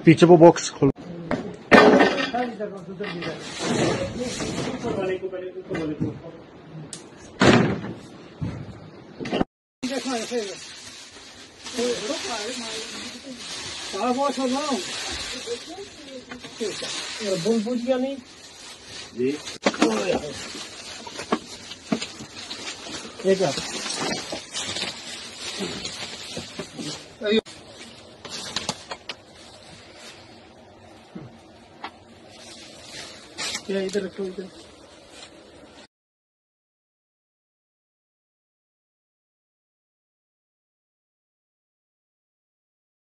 पीछे वो बॉक्स खोल। बोल पूछ गया नहीं जी। ये क्या इधर रखो इधर।